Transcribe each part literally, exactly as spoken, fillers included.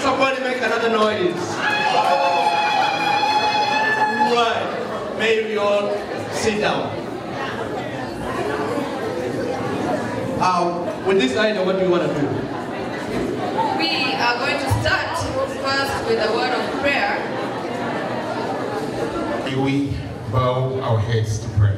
somebody make another noise? Right. May we all sit down. Uh, with this idea, what do you want to do? We are going to start first with a word of prayer. May we bow our heads to pray.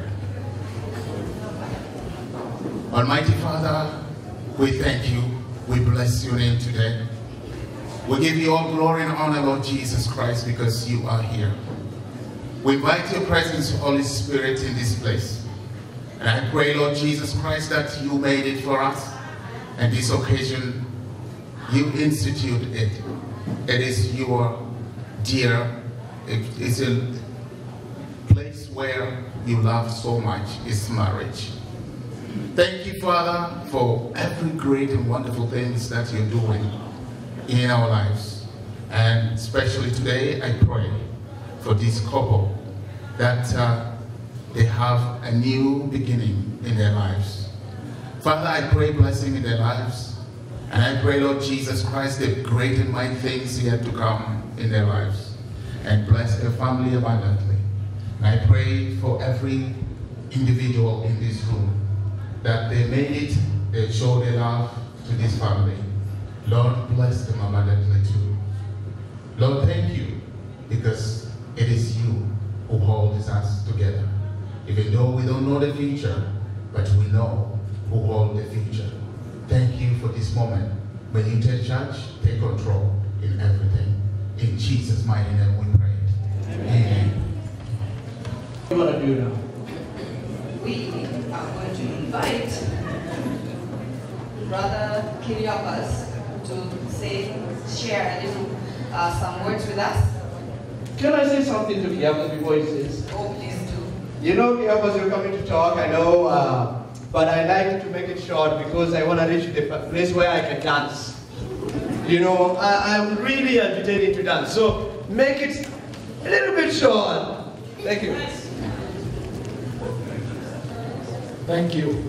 Almighty Father, we thank you. We bless your name today. We give you all glory and honor, Lord Jesus Christ, because you are here. We invite your presence, Holy Spirit, in this place. And I pray, Lord Jesus Christ, that you made it for us. And this occasion, you instituted it. It is your dear, it is a place where you love so much, is marriage. Thank you, Father, for every great and wonderful things that you're doing in our lives. And especially today, I pray for this couple that uh, they have a new beginning in their lives. Father, I pray blessing in their lives. And I pray, Lord Jesus Christ, the great and mighty things yet to come in their lives. And bless their family abundantly. And I pray for every individual in this room that they made it, they show their love to this family. Lord, bless them abundantly too. Lord, thank you, because it is you who holds us together. Even though we don't know the future, but we know who holds the future. Thank you for this moment. When you take charge, take control in everything. In Jesus' mighty name we pray. Amen. Amen. What do you want to do now? We are going to invite Brother Kiriapas to say, share a little, uh, some words with us. Can I say something to Kiriapas before he says? Oh, please do. You know, Kiriapas, you're coming to talk, I know, uh, but I like to make it short because I want to reach the place where I can dance. You know, I, I'm really agitated to dance, so make it a little bit short. Thank you. Thank you.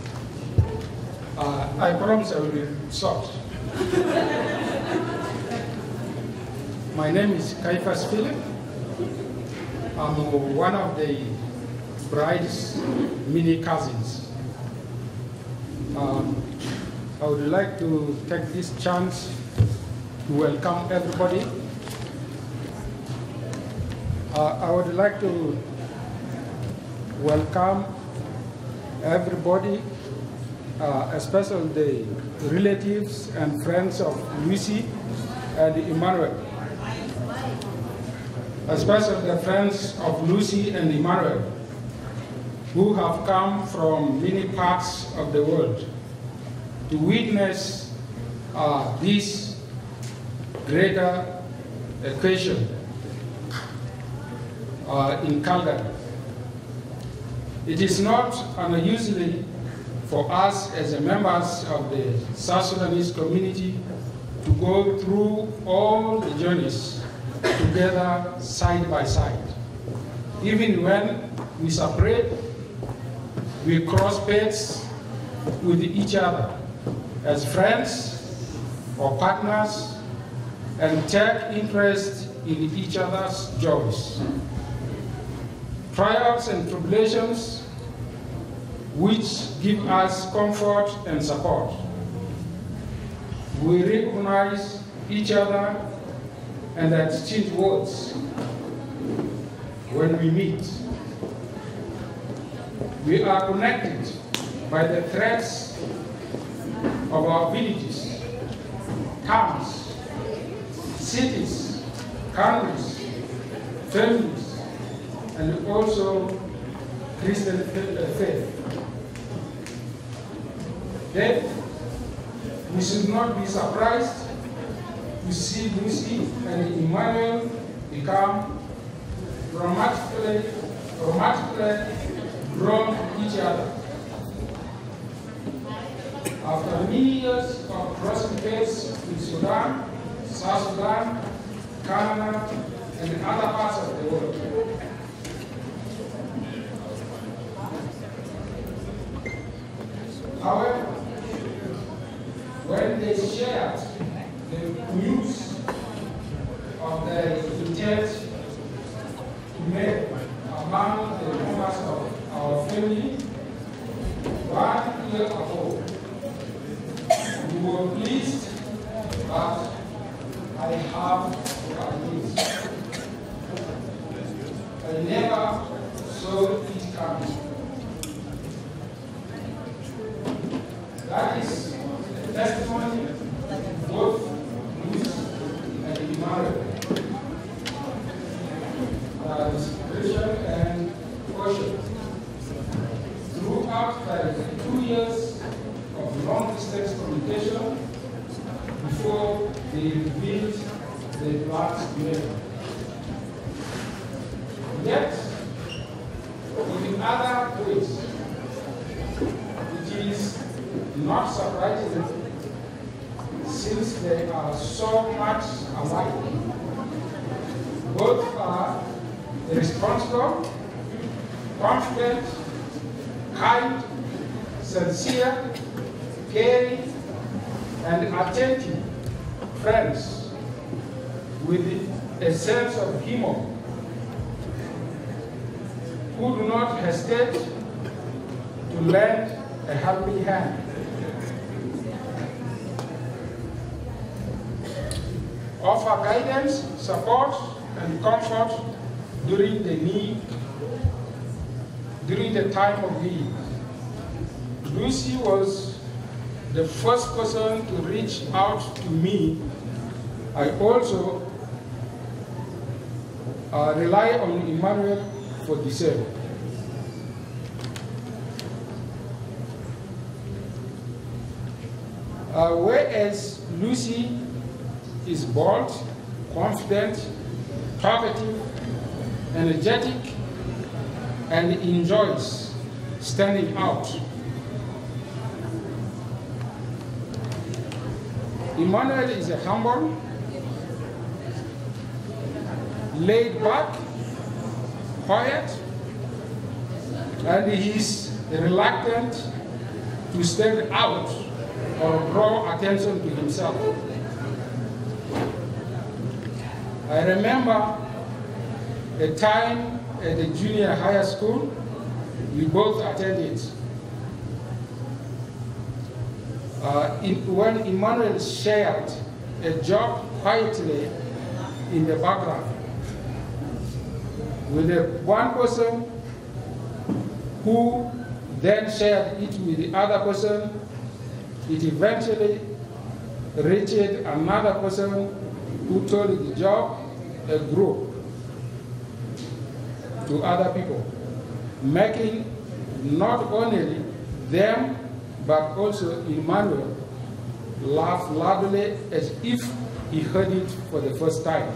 Uh, I promise I will be short. My name is Caiaphas Philip. I'm one of the bride's mini cousins. Um, I would like to take this chance to welcome everybody. Uh, I would like to welcome everybody, uh, especially the relatives and friends of Lucy and Emmanuel. Especially the friends of Lucy and Emmanuel, who have come from many parts of the world to witness uh, this greater occasion uh, in Calgary. It is not unusual for us as members of the South Sudanese community to go through all the journeys together side by side. Even when we separate, we cross paths with each other as friends or partners and take interest in each other's joys. Trials and tribulations which give us comfort and support. We recognize each other and exchange words when we meet. We are connected by the threads of our villages, towns, cities, countries, families, and also Christian faith. Then, we should not be surprised to see Lucy and Emmanuel become romantically, romantically drawn to each other. After many years of crossing paths in Sudan, South Sudan, Canada, and other parts of the world. However, when they shared the news I have for our needs. I never saw it coming. That is a testimony both Luis and Emmanuel. Uh, Christian and cautious. Throughout the two years of long-distance communication, before they revealed the plans together. Yet, in other ways, it is not surprising since they are so much alike. Both are responsible, confident, kind, sincere, caring, and attentive friends with a sense of humor who do not hesitate to lend a helping hand. Offer guidance, support, and comfort during the need, during the time of need. Lucy was the first person to reach out to me. I also uh, rely on Emmanuel for the same. Uh, whereas Lucy is bold, confident, talkative, energetic, and enjoys standing out. Emmanuel is a humble, laid back, quiet, and he is reluctant to stand out or draw attention to himself. I remember a time at the junior high school we both attended. Uh, in, when Emmanuel shared a job quietly in the background with the one person who then shared it with the other person, it eventually reached another person who told the job a group to other people, making not only them but also Emmanuel laugh loudly as if he heard it for the first time.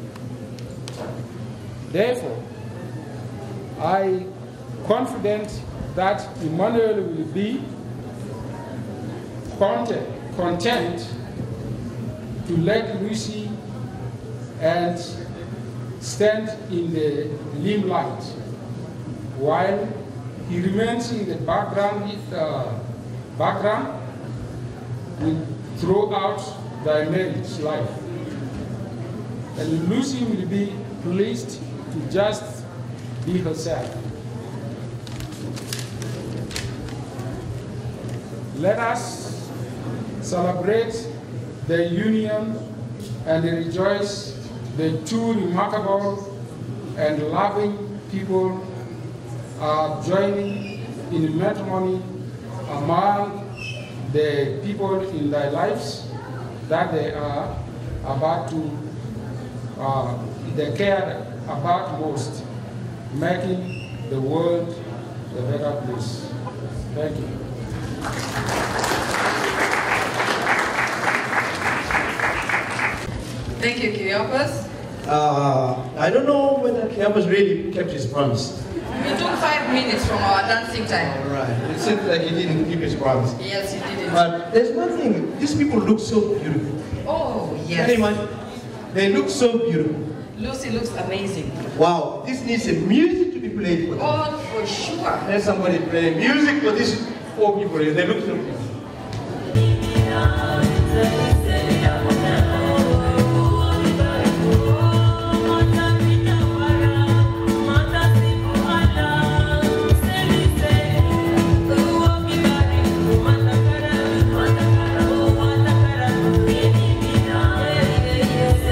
Therefore, I am confident that Emmanuel will be content, content to let Lucy and stand in the limelight while he remains in the background, uh, background with, throughout their marriage life. And Lucy will be pleased to just be herself. Let us celebrate the union and rejoice the two remarkable and loving people are joining in matrimony among the people in their lives that they are about to, uh, they care about most, making the world a better place. Thank you. Thank you, Kyriakos. Uh, I don't know whether Kyriakos really kept his promise. We took five minutes from our dancing time. All right. It seems like he didn't keep his promise. Yes, you did it. But there's one thing. These people look so beautiful. Oh, yes. Can you imagine? They look so beautiful. Lucy looks amazing. Wow. This needs a music to be played for them. Oh, for sure. Let somebody play music for these four people. They look so beautiful. Yes.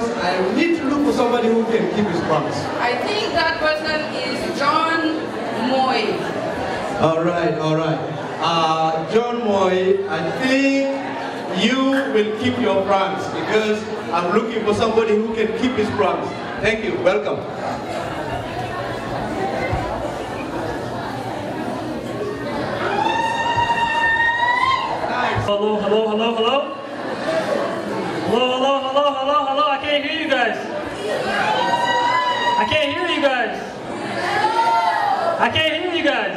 promise. I need to look for somebody who can keep his promise. I think that person is John Moy. All right, all right. Uh, John Moy, I think you will keep your promise because I'm looking for somebody who can keep his promise. Thank you. Welcome. Nice. Hello, hello, hello, hello. Hello, hello, hello, hello, hello. I can't hear you guys. I can't hear you guys. I can't hear you guys.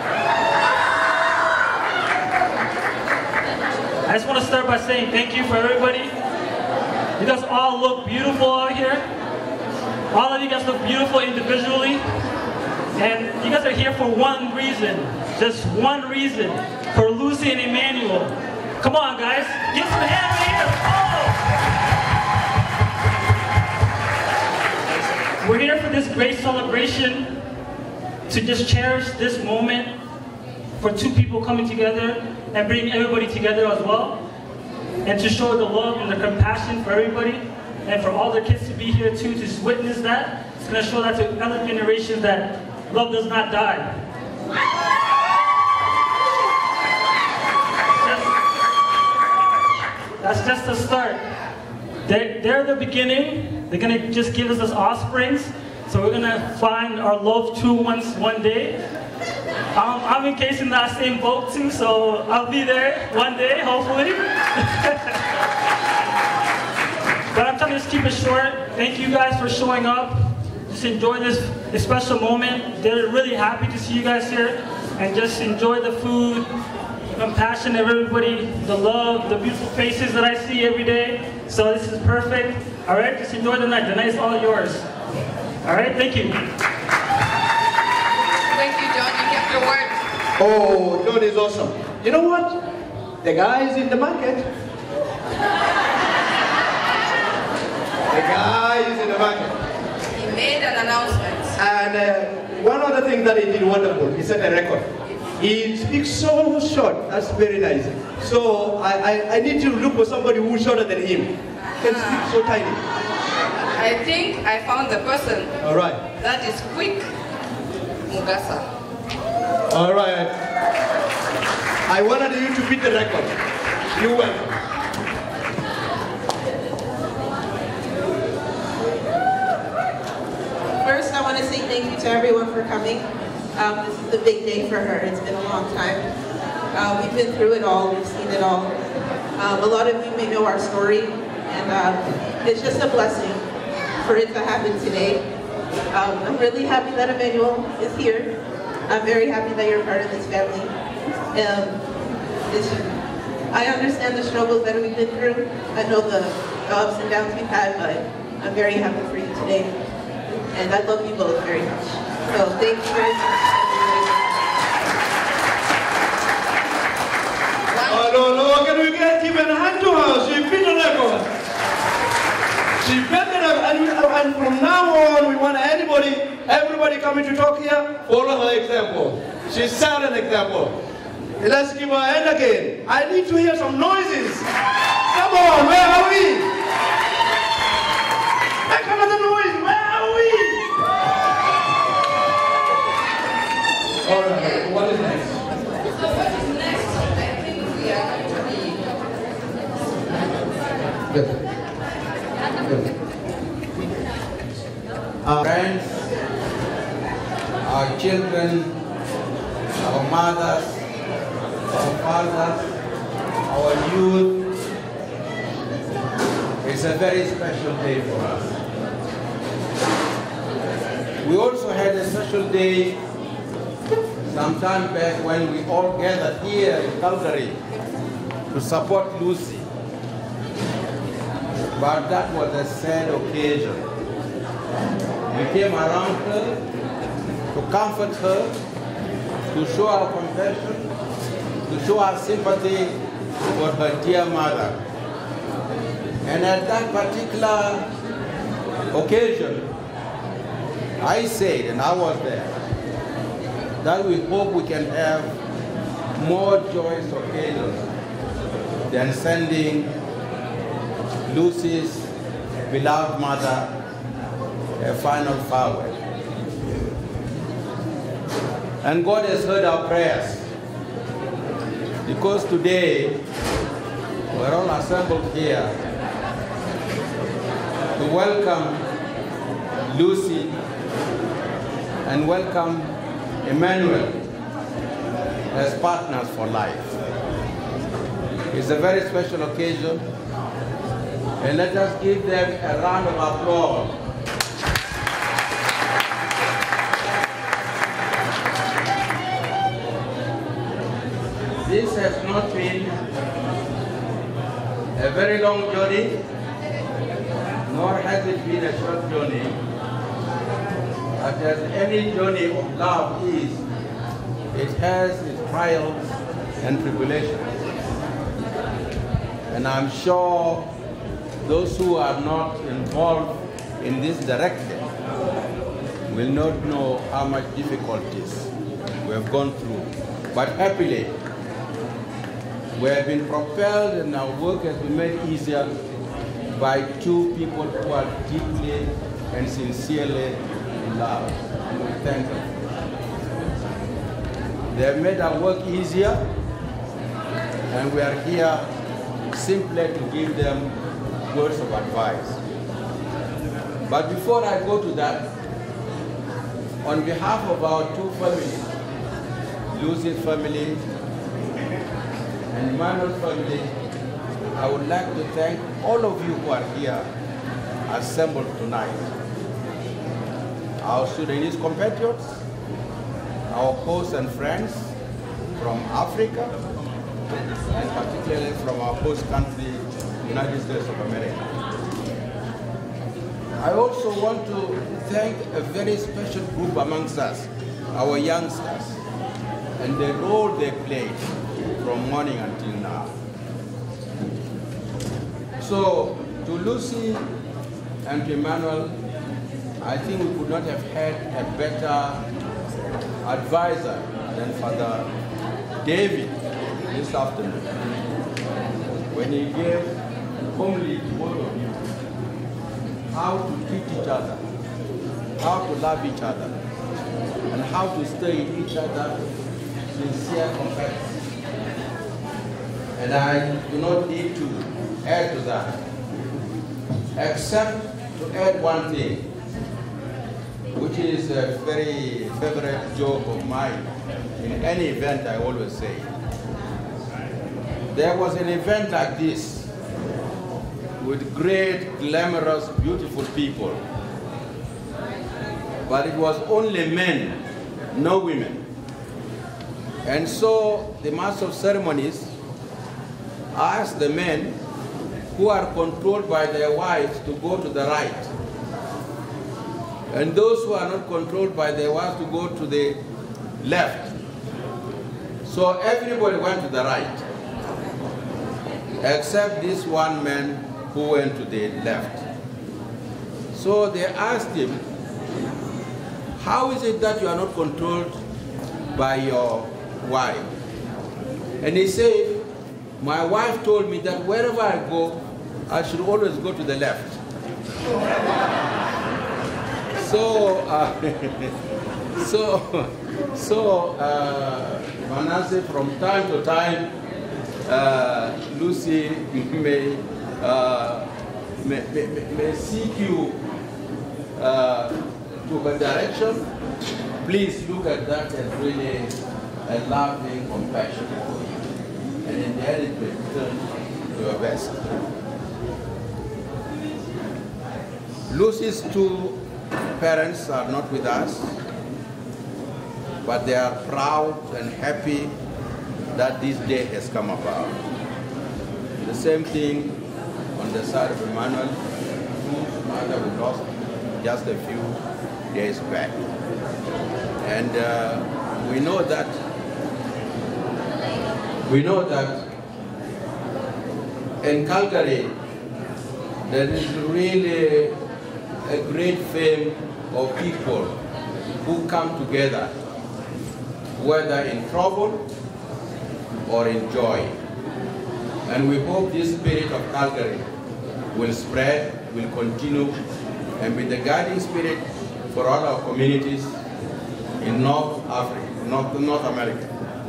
I just want to start by saying thank you for everybody. You guys all look beautiful out here. All of you guys look beautiful individually. And you guys are here for one reason. Just one reason. For Lucy and Emmanuel. Come on, guys. Get some hands here. Oh! We're here for this great celebration to just cherish this moment for two people coming together and bring everybody together as well, and to show the love and the compassion for everybody, and for all the kids to be here too, to witness that. It's going to show that to other generations that love does not die. That's just the start. They're, they're the beginning. They're going to just give us those offsprings. So we're going to find our loved true ones one day. Um, I'm encased in that same boat too, so I'll be there one day, hopefully. But I'm trying to just keep it short. Thank you guys for showing up. Just enjoy this, this special moment. They're really happy to see you guys here. And just enjoy the food, the compassion of everybody, the love, the beautiful faces that I see every day. So this is perfect. All right, just enjoy the night. The night is all yours. All right, thank you. Thank you, John. You kept your word. Oh, John is awesome. You know what? The guy is in the market. The guy is in the market. He made an announcement. And uh, one other thing that he did wonderful, he set a record. He speaks so short. That's very nice. So I, I, I need to look for somebody who's shorter than him. Can speak so tiny. I think I found the person. All right. That is quick. Mugasa. All right. I wanted you to beat the record. You welcome. First, I want to say thank you to everyone for coming. Um, this is a big day for her. It's been a long time. Uh, we've been through it all. We've seen it all. Um, a lot of you may know our story, and uh, it's just a blessing for it to happen today. Um, I'm really happy that Emmanuel is here. I'm very happy that you're part of this family. Um, it's, I understand the struggles that we've been through. I know the, the ups and downs we've had, but I'm very happy for you today. And I love you both very much. So thank you very much. Oh, no, no, can we get give a hand to her? She beat the record. She beat the record. And, we, and from now on, we want anybody, everybody coming to talk here, follow her example. She set an example. Let's give her a hand again. I need to hear some noises. Come on, where are we? Make another noise. Where are we? All right. What is next? So what is next? I think we are going to be... Good. Good. Uh, Friends, our children, our mothers, our fathers, our youth, it's a very special day for us. We also had a special day some time back when we all gathered here in Calgary to support Lucy. But that was a sad occasion. We came around her to comfort her, to show our compassion, to show our sympathy for her dear mother. And at that particular occasion, I said, and I was there, that we hope we can have more joyous occasions than sending Lucy's beloved mother a final farewell. And God has heard our prayers, because today we're all assembled here to welcome Lucy and welcome Emmanuel as partners for life. It's a very special occasion, and let us give them a round of applause. This has not been a very long journey, nor has it been a short journey. But as any journey of love is, it has its trials and tribulations. And I'm sure those who are not involved in this directly will not know how much difficulties we have gone through. But happily, we have been propelled and our work has been made easier by two people who are deeply and sincerely in love. And we thank them. They have made our work easier, and we are here simply to give them words of advice. But before I go to that, on behalf of our two families, Lucy's family and Emmanuel's family, I would like to thank all of you who are here assembled tonight. Our Sudanese compatriots, our hosts and friends from Africa, and particularly from our host country, United States of America. I also want to thank a very special group amongst us, our youngsters, and the role they played from morning until now. So, to Lucy and to Emmanuel, I think we could not have had a better advisor than Father David this afternoon, when he gave homily to both of you how to treat each other, how to love each other, and how to stay in each other sincere compassion. And I do not need to add to that, except to add one thing, which is a very favorite joke of mine. In any event, I always say, there was an event like this with great, glamorous, beautiful people, but it was only men, no women. And so the master of ceremonies asked the men who are controlled by their wives to go to the right, and those who are not controlled by their wives to go to the left. So everybody went to the right, except this one man who went to the left. So they asked him, how is it that you are not controlled by your wife? And he said, my wife told me that wherever I go, I should always go to the left. So, uh, so, so, uh, Manasseh, from time to time, uh, Lucy may, uh, may, may, may seek you uh, to a direction. Please look at that as really a loving compassion for you. And in the end, it will return to your best. Lucy's two parents are not with us, but they are proud and happy that this day has come about. The same thing on the side of Emmanuel, whose mother we lost just a few days back. And uh, we know that We know that in Calgary, there is really a great fame of people who come together, whether in trouble or in joy. And we hope this spirit of Calgary will spread will continue and be the guiding spirit for all our communities in North Africa, North, North America.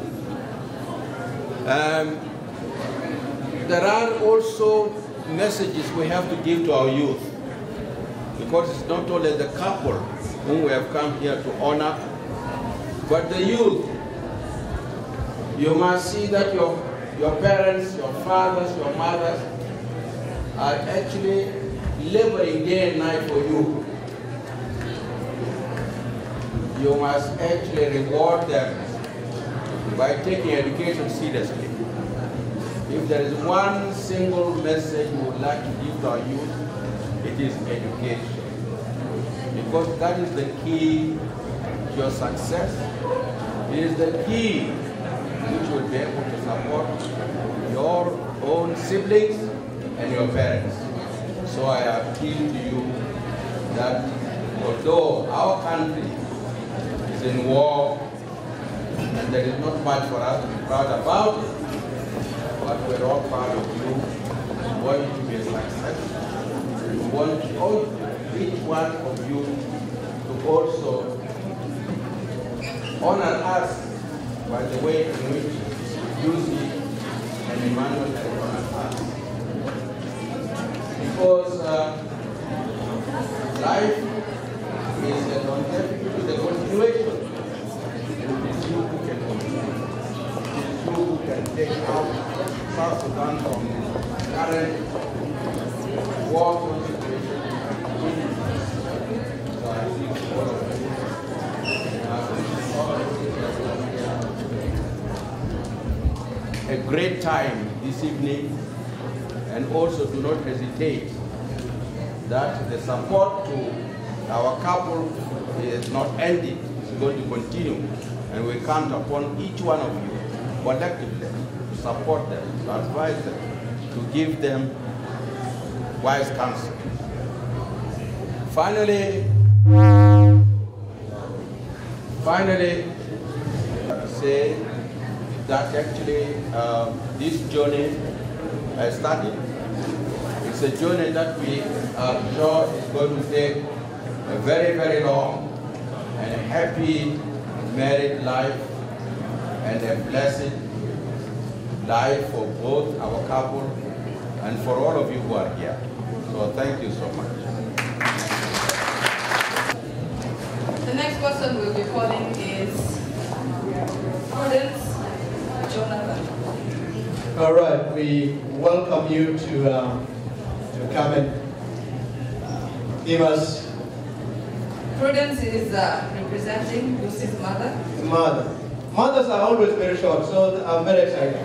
Um, there are also messages we have to give to our youth, because it's not only the couple whom we have come here to honor, but the youth. You must see that your, your parents, your fathers, your mothers are actually laboring day and night for you. You must actually reward them by taking education seriously. If there is one single message we would like to give to our youth, it is education. Because that is the key to your success. It is the key which will be able to support your own siblings and your parents. So I appeal to you that although our country is in war and there is not much for us to be proud about, but we're all proud of you. We want you to be a success. We want all, each one of you to also honor us by the way in which Lucy and Emmanuel have honored us. Because uh, life is a longevity, it is a continuation. And it is you who can continue. It is you who can take out South Sudan from current war situation. So I think all of you, uh, all of you a great time this evening, and also do not hesitate that the support to our couple is not ended, it's going to continue, and we count upon each one of you collectively to support them, to advise them, to give them wise counsel. Finally, finally, to say that actually uh, this journey has started. It's a journey that we are sure is going to take a very, very long and a happy married life and a blessed life for both our couple and for all of you who are here. So thank you so much. The next person we'll be calling is Prudence. All right, we welcome you to, um, to come and uh, give us. Prudence is uh, representing Lucy's mother. Mother. Mothers are always very short, so I'm very excited.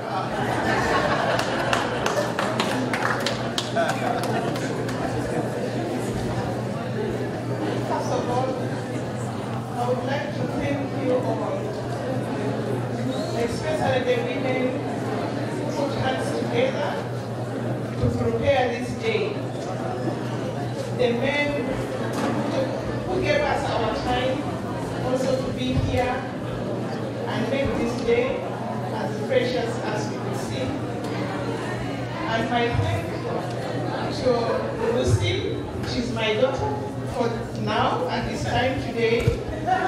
First of all, I would like to thank you all, especially the women who put hands together to prepare this day. The men who gave us our time also to be here and make this day as precious as we could see. And my thanks to Lucy, she's my daughter for now at this time today.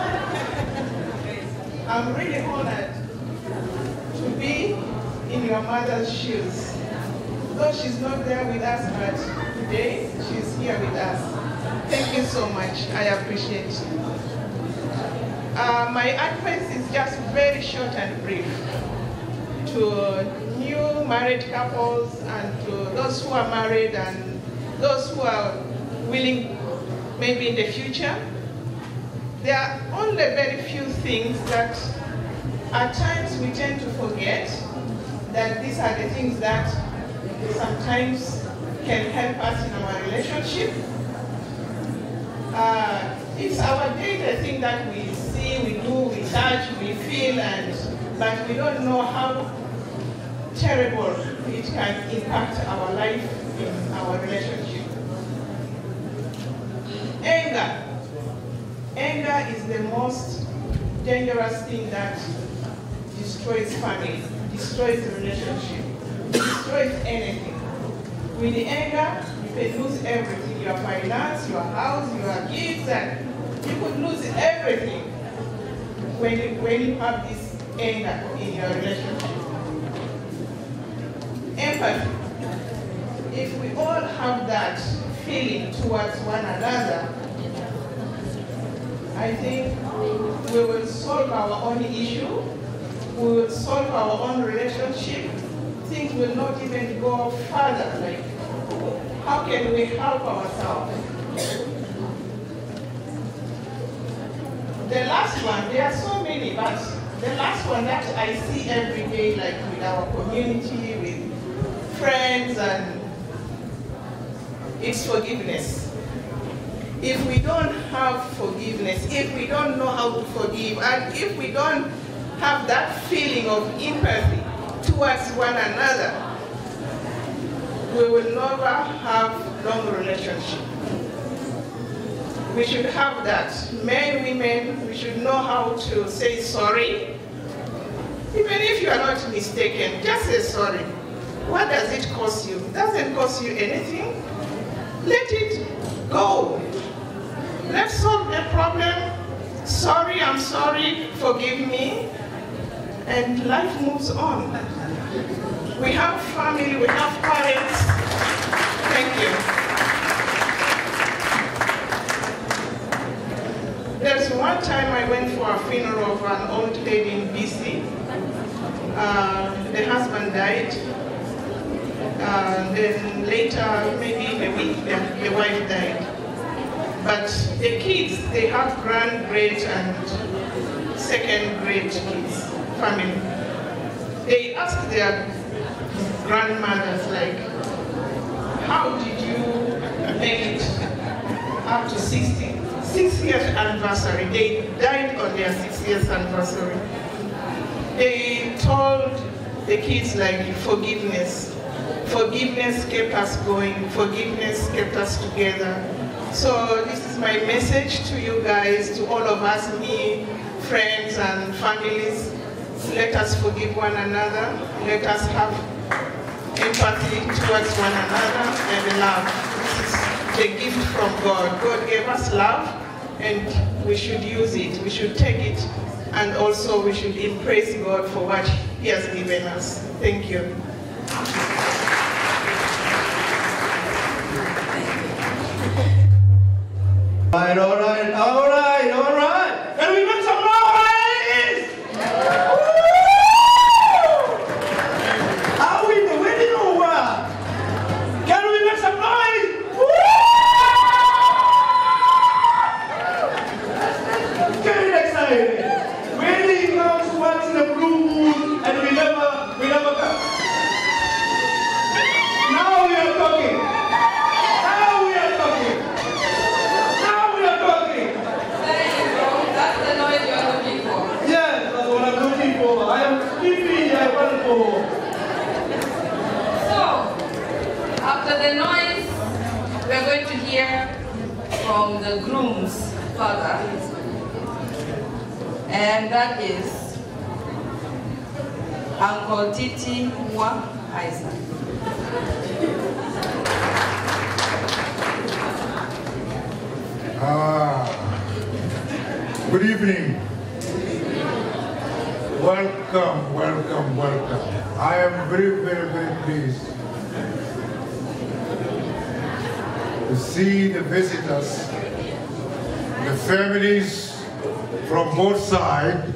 I'm really honored to be in your mother's shoes. Though she's not there with us, but today she's here with us. Thank you so much. I appreciate you. Uh, my advice is just very short and brief to new married couples and to those who are married and those who are willing maybe in the future. There are only very few things that at times we tend to forget, that these are the things that sometimes can help us in our relationship. Uh, it's our daily thing that we see, we do, we touch, we feel, and but we don't know how terrible it can impact our life in our relationship. Anger. Anger is the most dangerous thing that destroys family, destroys relationship, destroys anything. With the anger, you can lose everything your finance, your house, your kids, and you could lose everything when you, when you have this anger in your relationship. Empathy. If we all have that feeling towards one another, I think we will solve our own issue, we will solve our own relationship. Things will not even go further. Like, how can we help ourselves? The last one, there are so many, but the last one that I see every day, like with our community, with friends, and it's forgiveness. If we don't have forgiveness, if we don't know how to forgive, and if we don't have that feeling of empathy towards one another, we will never have long relationship. We should have that. Men, women, we should know how to say sorry. Even if you are not mistaken, just say sorry. What does it cost you? It doesn't cost you anything. Let it go. Let's solve the problem. Sorry, I'm sorry, forgive me. And life moves on. We have family, we have parents. Thank you. There's one time I went for a funeral of an old lady in B C. Uh, the husband died. Uh, then later, maybe a week, the, the wife died. But the kids, they have grand, great, and second grade kids, family. They asked their grandmothers, like, how did you make it up to sixty? Six years anniversary. They died on their six years anniversary. They told the kids, like, forgiveness. Forgiveness kept us going. Forgiveness kept us together. So this is my message to you guys, to all of us, me, friends and families. Let us forgive one another. Let us have empathy towards one another and love. This is the gift from God. God gave us love, and we should use it. We should take it, and also we should praise God for what He has given us. Thank you. All right, all right, all right, all right. Can we make some noise? Are we in the wedding or what? Can we make some noise? Get excited. Wedding comes once in a blue moon, and we never, we never come. Now we are talking. Now we are talking. Yes, that's what I'm looking for. I am sleepy, I want for. So, after the noise, we're going to hear from the groom's father. And that is Uncle Titi Mwa Isaac. Ah, good evening. Welcome, welcome, welcome. I am very, very, very pleased to see the visitors, the families from both sides,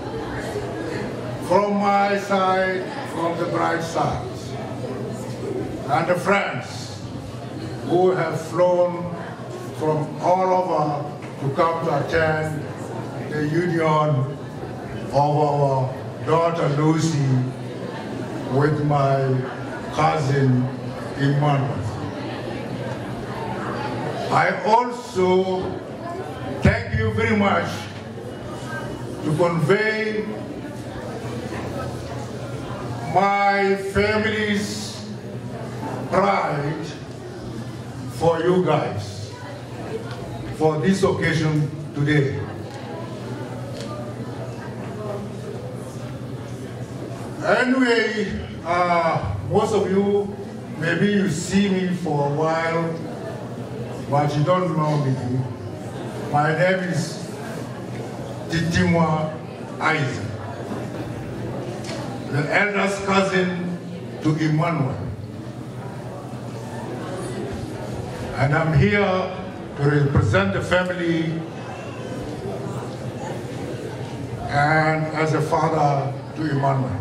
from my side, from the bride's side, and the friends who have flown from all over to come to attend the union of our daughter Lucy with my cousin Emmanuel. I also thank you very much to convey my family's pride for you guys for this occasion today. Anyway, uh, most of you, maybe you see me for a while but you don't know me. My name is Titimwa Isaac, the eldest cousin to Emmanuel. And I'm here to represent the family and as a father to Emmanuel.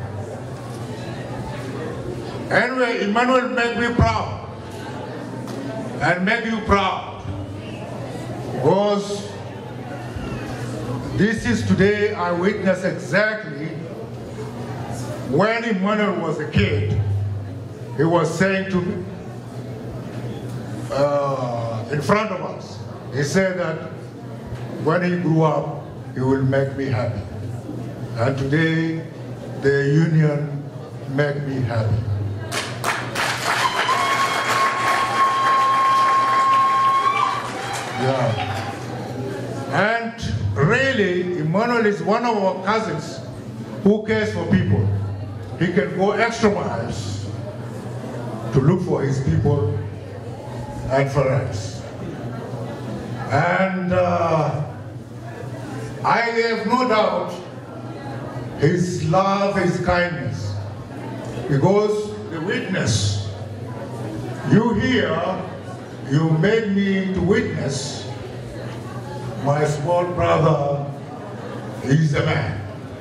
Anyway, Emmanuel made me proud and made you proud because this is today I witnessed exactly when Emmanuel was a kid. He was saying to me, uh, in front of us, he said that when he grew up, he will make me happy. And today, the union make me happy. Yeah. And really, Emmanuel is one of our cousins who cares for people. He can go extra miles to look for his people and friends. And uh, I have no doubt his love, his kindness, because the witness, you here, you made me to witness my small brother, he's a man.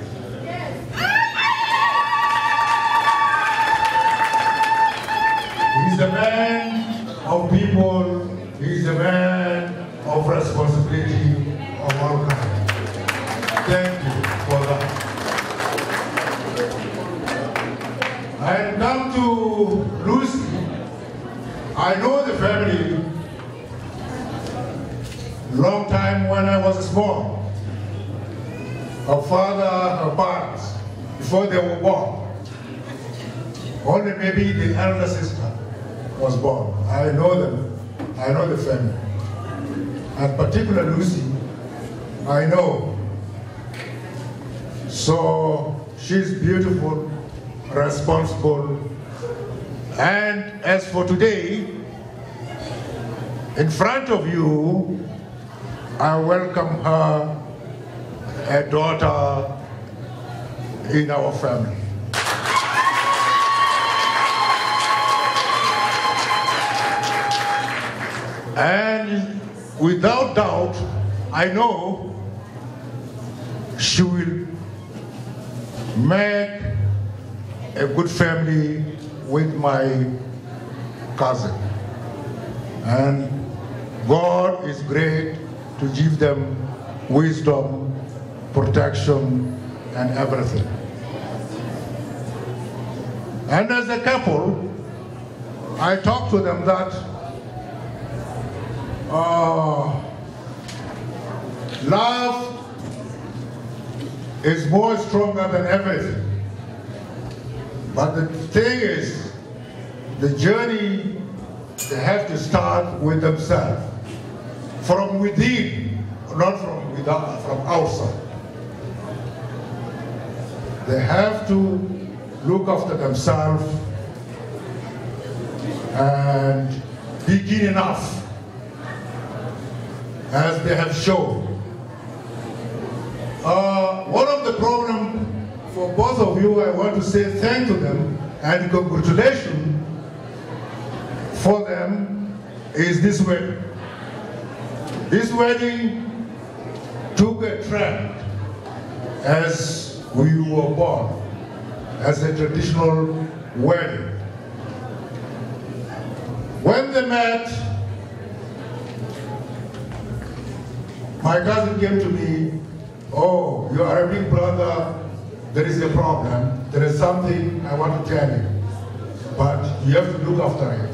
He's a man of people, he's a man of responsibility of all kinds. Thank you for that. And come to Lucy, I know the family long time when I was small. Her father, her parents, before they were born. Only maybe the elder sister was born. I know them, I know the family. And particularly Lucy, I know. So she's beautiful, responsible. And as for today, in front of you, I welcome her, a daughter in our family. And without doubt, I know she will make a good family with my cousin. And God is great to give them wisdom, protection, and everything. And as a couple, I talked to them that uh, love is more stronger than everything. But the thing is, the journey, they have to start with themselves. From within, not from without, from outside. They have to look after themselves and be keen enough, as they have shown. Uh, one of the problems for both of you, I want to say thank to them and congratulations for them, is this wedding. This wedding took a trend as we were born, as a traditional wedding. When they met, my cousin came to me, oh, you are a big brother, there is a problem, there is something I want to tell you, but you have to look after it.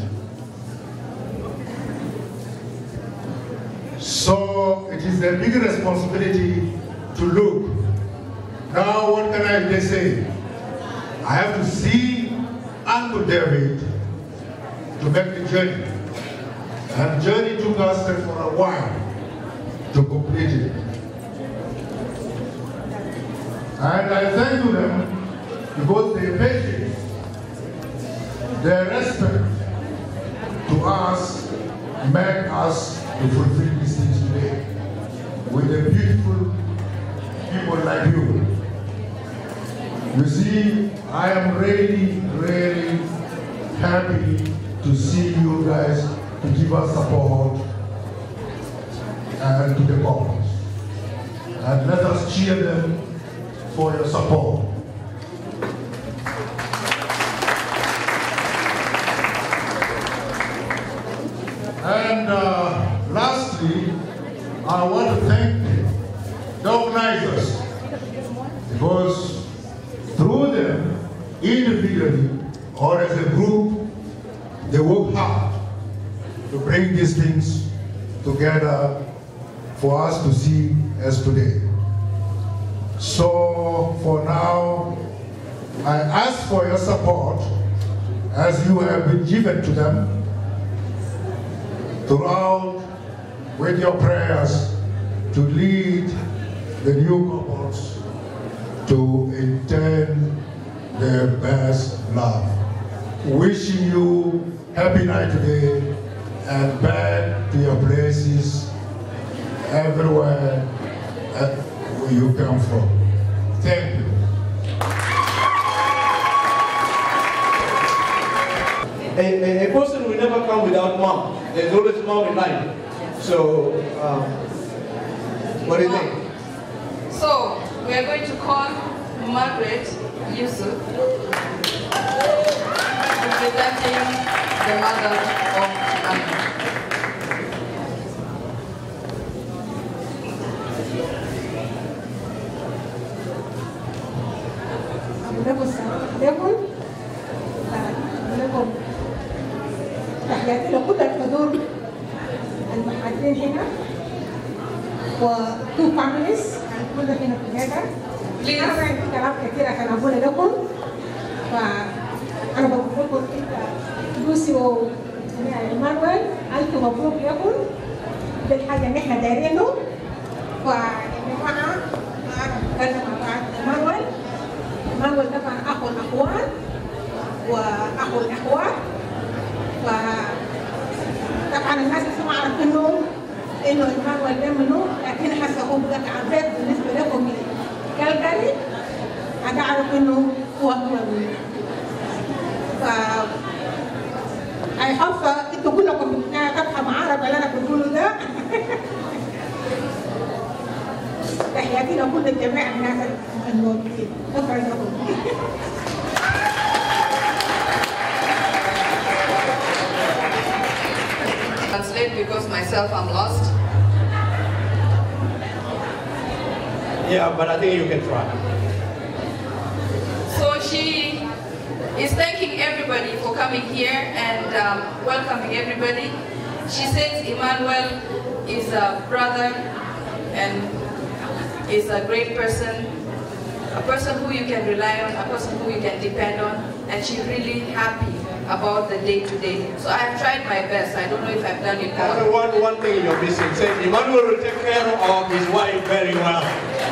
So it is a big responsibility to look. Now what can I say? I have to see Uncle David to make the journey. And the journey took us for a while to complete it. And I thank to them because their patience, their respect to us, make us to fulfill these things today with the beautiful people like you. You see, I am really, really happy to see you guys to give us support and to the couples. And let us cheer them for your support. And uh, lastly, I want to thank the organizers, because through them, individually or as a group, they work hard to bring these things together for us to see as today. So for now, I ask for your support as you have been given to them throughout with your prayers to lead the new couples to intend their best love. Wishing you happy night today and back to your places everywhere where you come from. Thank you. A, a, a person will never come without mom. There's always mom in life. So, um, what do you think? So, we are going to call Margaret Yusuf, representing the mother of Emmanuel. تحياتي لكل الحضور المحاضرين هنا وتو فاميليز كل هنا together. أنا عندي كلام كثير عشان أقوله لكم، فأنا بقول لكم أنت لوسي وإيمانويل ألف مبروك لكم بالحاجة اللي إحنا دايرينه. فيا جماعة أنا بتكلم عن إيمانويل. إيمانويل طبعا أخو الأخوان وأخو الأخوات. فطبعا الناس لسه ما عرفوا انه انه إيمانويل ده منو، لكن حاسه هو بقى عباد بالنسبه لكم من كالجاري هتعرف انه هو هو منو. ف I hope انتوا كلكم تفهموا عربي اللي انا بقوله ده. تحياتي لكل جميع الناس الموجودين. شكرا لكم. Translate because myself I'm lost. Yeah, but I think you can try. So she is thanking everybody for coming here and um, welcoming everybody. She says Emmanuel is a brother and is a great person, a person who you can rely on, a person who you can depend on, and she's really happy about the day today. So I have tried my best. I don't know if I've done it well. And one, one thing you're missing, say Emmanuel will take care of his wife very well.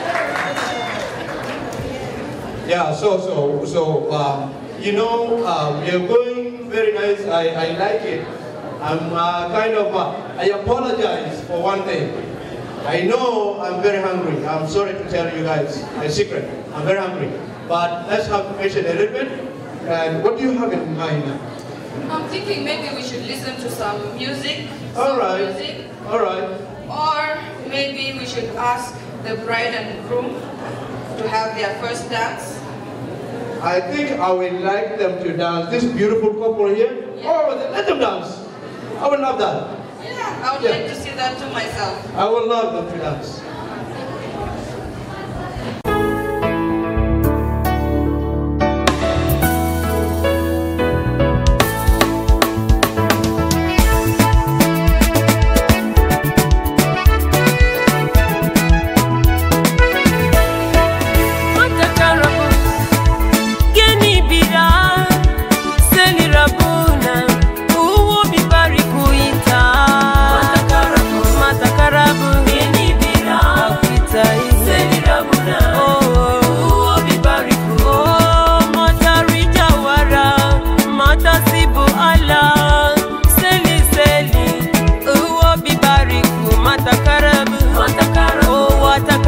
Yeah, so, so, so, um, you know, uh, we are going very nice. I, I like it. I'm uh, kind of, uh, I apologize for one thing. I know I'm very hungry. I'm sorry to tell you guys a secret. I'm very hungry. But let's have patience a little bit. And what do you have in mind now? I'm thinking maybe we should listen to some music. All some right. Music. All right. Or maybe we should ask the bride and groom to have their first dance. I think I would like them to dance. This beautiful couple here. Yeah. Oh, let them dance. I would love that. Yeah, I would yeah. like to see that too myself. I would love them to dance. Matakarabu, Geni Bira.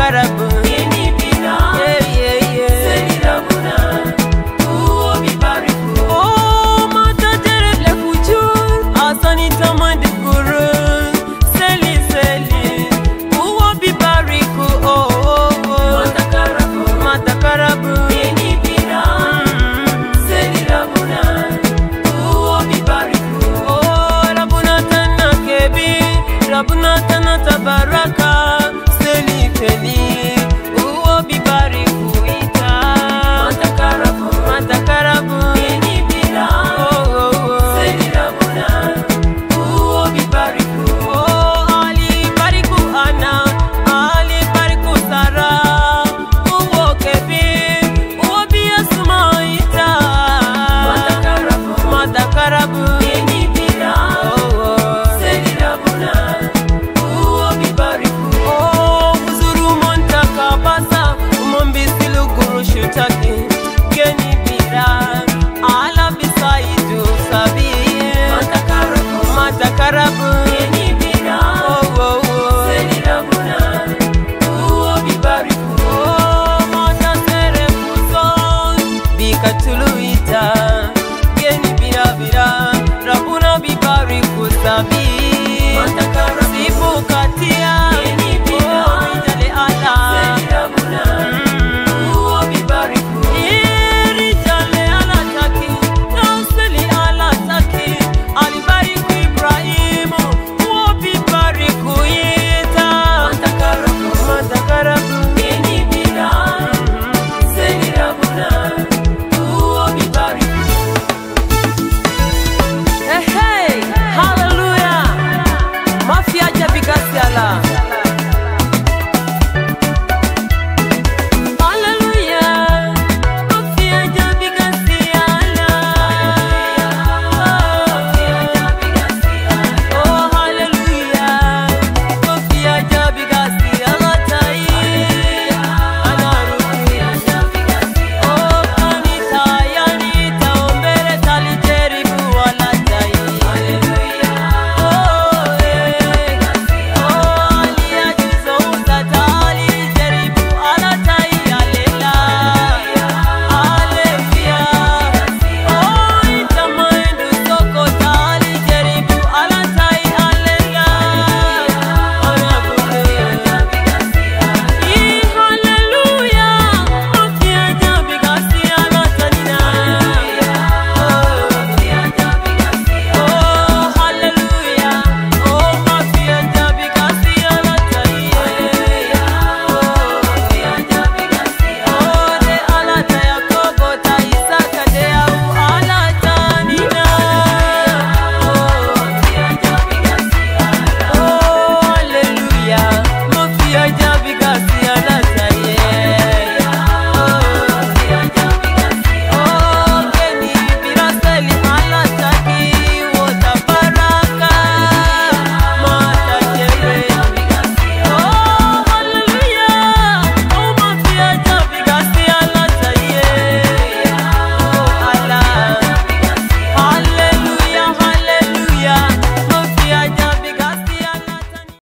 matakarabu. Yeah, yeah, yeah. Oh, mata terrible kujur, asani tamandi guru. Seli, seli, uwo bibariku. Oh, oh, oh. Matakarabu. Rabuna tana kebi, Rabuna tana tabaraka.